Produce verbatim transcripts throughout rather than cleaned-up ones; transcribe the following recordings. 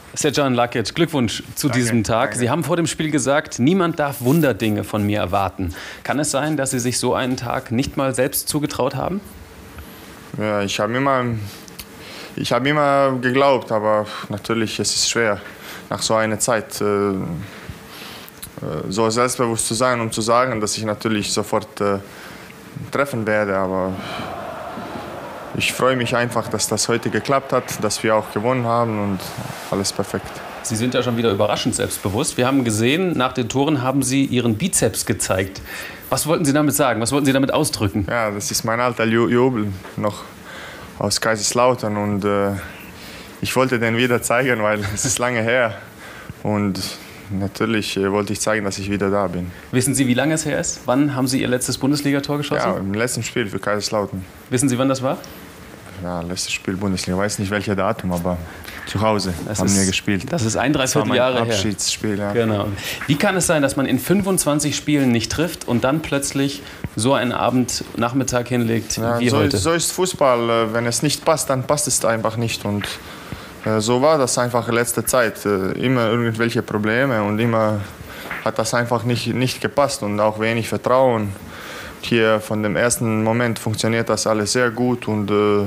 Srdjan Lakic, Glückwunsch zu Danke, diesem Tag. danke. Sie haben vor dem Spiel gesagt, niemand darf Wunderdinge von mir erwarten. Kann es sein, dass Sie sich so einen Tag nicht mal selbst zugetraut haben? Ja, ich habe immer, ich habe immer geglaubt, aber natürlich es ist schwer nach so einer Zeit äh, so selbstbewusst zu sein und zu sagen, dass ich natürlich sofort äh, treffen werde. Aber ich freue mich einfach, dass das heute geklappt hat, dass wir auch gewonnen haben und alles perfekt. Sie sind ja schon wieder überraschend selbstbewusst. Wir haben gesehen, nach den Toren haben Sie Ihren Bizeps gezeigt. Was wollten Sie damit sagen? Was wollten Sie damit ausdrücken? Ja, das ist mein alter Ju- Jubel noch aus Kaiserslautern und äh, ich wollte den wieder zeigen, weil es ist lange her und natürlich äh, wollte ich zeigen, dass ich wieder da bin. Wissen Sie, wie lange es her ist? Wann haben Sie Ihr letztes Bundesligator geschossen? Ja, im letzten Spiel für Kaiserslautern. Wissen Sie, wann das war? Ja, letztes Spiel Bundesliga. Ich weiß nicht welches Datum, aber zu Hause Das haben ist, wir gespielt. Das ist ein, Das war dreiviertel mein Jahre her. Abschiedsspiel, ja. Genau. Wie kann es sein, dass man in fünfundzwanzig Spielen nicht trifft und dann plötzlich so einen Abend, Nachmittag hinlegt Ja, wie so, heute? ist, so ist Fußball. Wenn es nicht passt, dann passt es einfach nicht. Und äh, so war das einfach in letzter Zeit. Äh, immer irgendwelche Probleme und immer hat das einfach nicht, nicht gepasst und auch wenig Vertrauen. Hier von dem ersten Moment funktioniert das alles sehr gut und äh,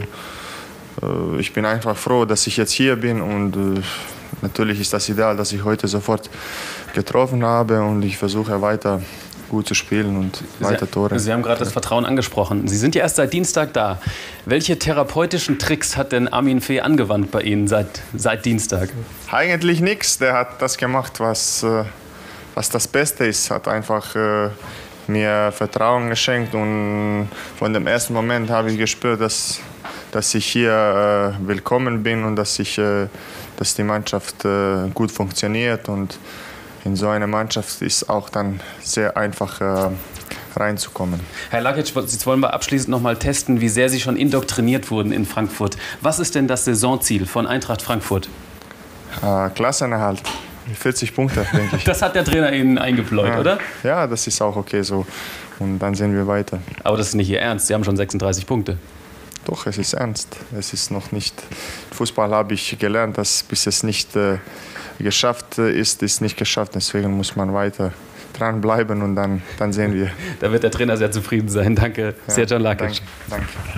äh, ich bin einfach froh, dass ich jetzt hier bin und äh, natürlich ist das ideal, dass ich heute sofort getroffen habe und ich versuche weiter gut zu spielen und weiter Tore. Sie haben gerade das Vertrauen angesprochen. Sie sind ja erst seit Dienstag da. Welche therapeutischen Tricks hat denn Armin Fee angewandt bei Ihnen seit, seit Dienstag? Eigentlich nichts. Der hat das gemacht, was, äh, was das Beste ist. Hat einfach äh, mir Vertrauen geschenkt und von dem ersten Moment habe ich gespürt, dass, dass ich hier äh, willkommen bin und dass, ich, äh, dass die Mannschaft äh, gut funktioniert. Und in so eine Mannschaft ist auch dann sehr einfach äh, reinzukommen. Herr Lakic, jetzt wollen wir abschließend noch mal testen, wie sehr Sie schon indoktriniert wurden in Frankfurt. Was ist denn das Saisonziel von Eintracht Frankfurt? Äh, Klassenerhalt. vierzig Punkte, denke ich. Das hat der Trainer Ihnen eingepläut, ja. oder? Ja, das ist auch okay so. Und dann sehen wir weiter. Aber das ist nicht Ihr Ernst. Sie haben schon sechsunddreißig Punkte. Doch, es ist ernst. Es ist noch nicht. Fußball habe ich gelernt, dass bis es nicht äh, geschafft ist, ist nicht geschafft. Deswegen muss man weiter dranbleiben und dann, dann sehen wir. Da wird der Trainer sehr zufrieden sein. Danke, Ja, Srdjan Lakic. Danke. danke.